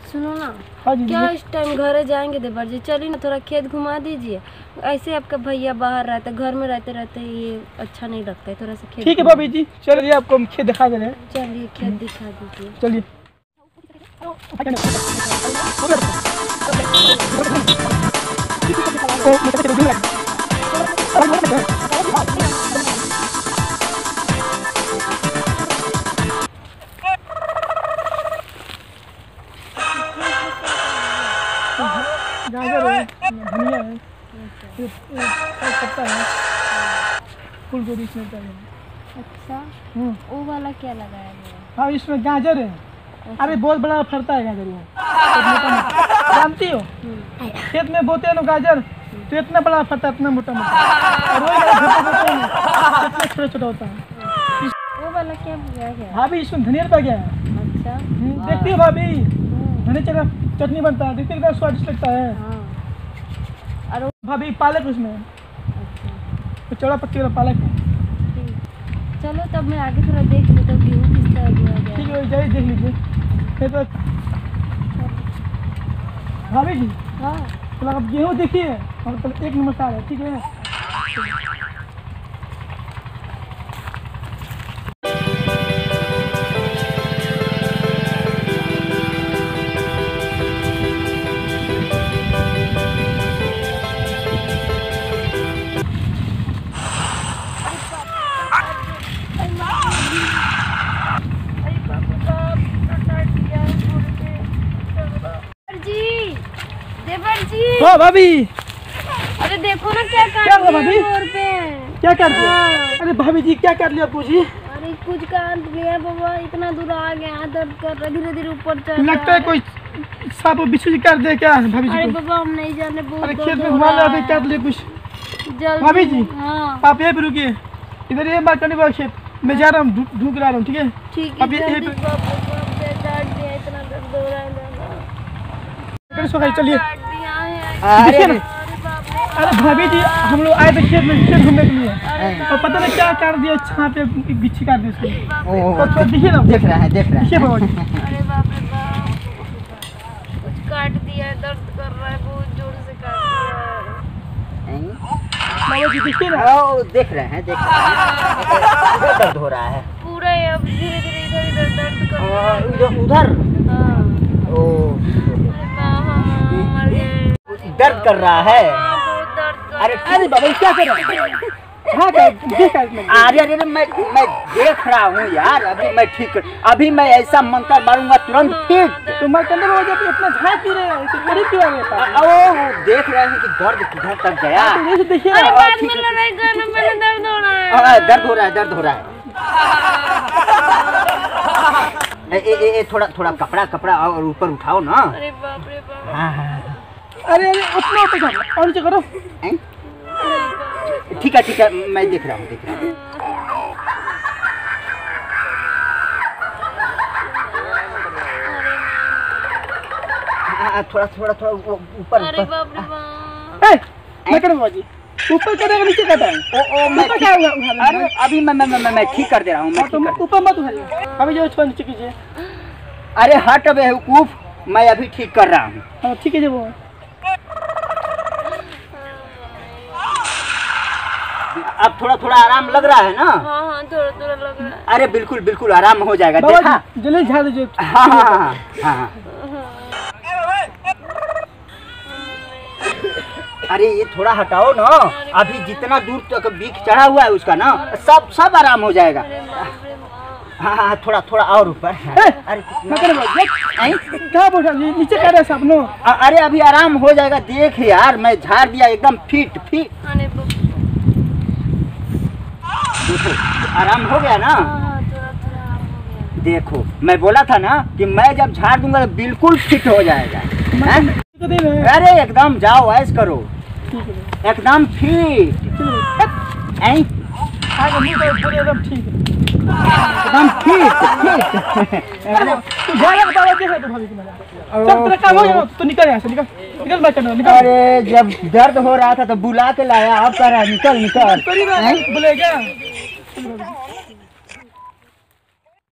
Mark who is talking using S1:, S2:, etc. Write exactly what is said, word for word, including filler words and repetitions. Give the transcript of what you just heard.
S1: सुनो ना,
S2: हाँ जी,
S1: क्या इस टाइम घरे जाएंगे देवर जी? चलिए ना, थोड़ा खेत घुमा दीजिए। ऐसे आपका भैया बाहर रहता है, घर में रहते रहते ये अच्छा नहीं लगता है, थोड़ा सा खेत। ठीक
S2: है भाभी जी, चलिए आपको हम खेत दिखा दे रहे हैं।
S1: चलिए खेत दिखा दीजिए।
S2: चलिए। गाजर है, धनिया है, पत्ता है, फूल गोभी इसमें चाहिए।
S1: अच्छा, वो वाला क्या लगाया गया?
S2: हाँ, इसमें गाजर है। अरे बहुत बड़ा फरता है गाजर, वो जानती हो? खेत में बोते हैं ना गाजर, तो इतना बड़ा फरता है, इतना मोटा मोटा, और वही इतना छोटा छोटा होता है।
S1: वो वाला क्या गया है?
S2: भाभी इसमें धनिया पा गया है।
S1: अच्छा,
S2: देखती हो भाभी, धनिया चटनी बनता है, देखते कितना स्वादिष्ट लगता है। और भाभी पालक उसमें। अच्छा, तो चौड़ा पत्ती वाला पालक है।
S1: चलो तब मैं आगे थोड़ा देख लेता हूँ गेहूँ किस तरह गया।
S2: ठीक है, जाइए देख लीजिए। तो भाभी जी, हाँ, तो आप गेहूँ देखिए और तो एक नंबर सार है। ठीक है, हाँ भाभी।
S1: अरे देखो ना क्या कर
S2: क्या भाभी,
S1: पे
S2: क्या कर दिया? अरे भाभी जी क्या कर लिया पूछिए?
S1: अरे कुछ काट लिया बाबा, इतना दूर आ गया, दर्द कर रहा, धीरे धीरे ऊपर चढ़।
S2: लगता है कोई सांप बिच्छू जी कर दे क्या भाभी जी?
S1: अरे बाबा हम नहीं जाने, बहुत
S2: अरे खेत में घुमा ले, काट ले कुछ। भाभी जी, हाँ, आप यहीं पे रुकिए, इधर ये बात करने वाला खेत मैं जा रहा हूँ, ढूंढ ला रहा हूँ। ठीक है,
S1: ठीक है, जल्दी काट दिया, इतना दर्द हो रहा है।
S2: चलिए।
S3: अरे
S2: अरे भाभी जी, हम लोग आए थे खेत में खेत घूमने के लिए, और पता नहीं क्या काट दिया, छाप पे बिच्छी काट दी उसको। तो देखिए ना,
S3: देख रहा है देख रहा है
S2: बाबा जी।
S1: अरे बाप रे बाप, कुछ काट दिया, दर्द कर रहा है, बहुत जोर से काट दिया।
S2: बाबा जी देखिए ना।
S3: ओ, देख रहे हैं देख रहे हैं, दर्द हो रहा है
S1: पूरा, अब धीरे धीरे इधर इधर दर्द कर रहा है।
S3: उधर उधर ओ दर्द कर रहा है।
S1: अरे
S2: अरे बाबा क्या कर रहा है? हाँ,
S3: अरे अरे मैं मैं देख रहा हूँ यार, अभी मैं ठीक, अभी मैं ऐसा मंत्र मारूंगा तुरंत ठीक।
S2: तो मैं कहने बाबा जी इतना झाँक क्यों रहे हैं, तो बड़ी क्यों आ गया?
S3: ओ देख रहे हैं कि दर्द किधर तक गया।
S2: तो देखिए
S1: अरे बाद में लड़ाई करना, पहले दर्द हो रहा है।
S3: हाँ, दर्द हो रहा है दर्द हो रहा है। ए, ए, ए, थोड़ा थोड़ा कपड़ा कपड़ा और ऊपर उठाओ ना।
S1: अरे बाप रे बाप।
S3: हाँ हाँ,
S2: अरे अरे उतना ऊपर जाओ और नीचे करो।
S3: ठीक है ठीक है, मैं देख रहा हूँ देख रहा हूँ। हाँ, थोड़ा थोड़ा थोड़ा ऊपर।
S1: अरे बाप रे बाप।
S2: ए, मैं करूँ बाबा जी, ऊपर करेगा नीचे करता है।
S3: ओ ओ मैं
S2: क्या हुआ?
S3: अरे अभी मैं मैं मैं मैं ठीक कर दे रहा हूँ। मैं ठीक कर,
S2: ऊपर मत उठाइए, अभी जो छोड़ नीचे कीजिए।
S3: अरे हट बेवकूफ, मैं अभी ठीक कर रहा हूँ।
S2: हाँ ठीक है, जब वो
S3: अब थोड़ा थोड़ा आराम लग रहा है ना?
S1: हाँ हाँ थोड़ा थोड़ा लग रहा है।
S3: अरे बिल्कुल बिल्कुल आराम हो जाएगा। देखा?
S2: जल्दी झाड़ दीजिए।
S3: हाँ हाँ हाँ। अरे ये थोड़ा हटाओ ना, अभी जितना दूर तक बीख चढ़ा हुआ है उसका ना, सब सब आराम हो जाएगा। हाँ हाँ थोड़ा थोड़ा और ऊपर।
S2: अरे कहाँ बैठा नीचे कर रहे सब नो?
S3: अरे अभी आराम हो जाएगा, देख यार मैं झाड़ दिया एकदम फिट फिट। देखो आराम हो गया ना? देखो मैं बोला था ना कि मैं जब झाड़ दूंगा तो बिल्कुल फिट हो जाएगा। अरे एकदम जाओ ऐश करो, एकदम फिट
S2: एकदम ठीक
S3: एकदम फिट
S2: तो निकल यहाँ से, निकल निकल मैं करना निकल।
S3: अरे जब दर्द हो रहा था तो बुला के लाया, अब कह रहा है निकल निकल।
S2: बोलेगा।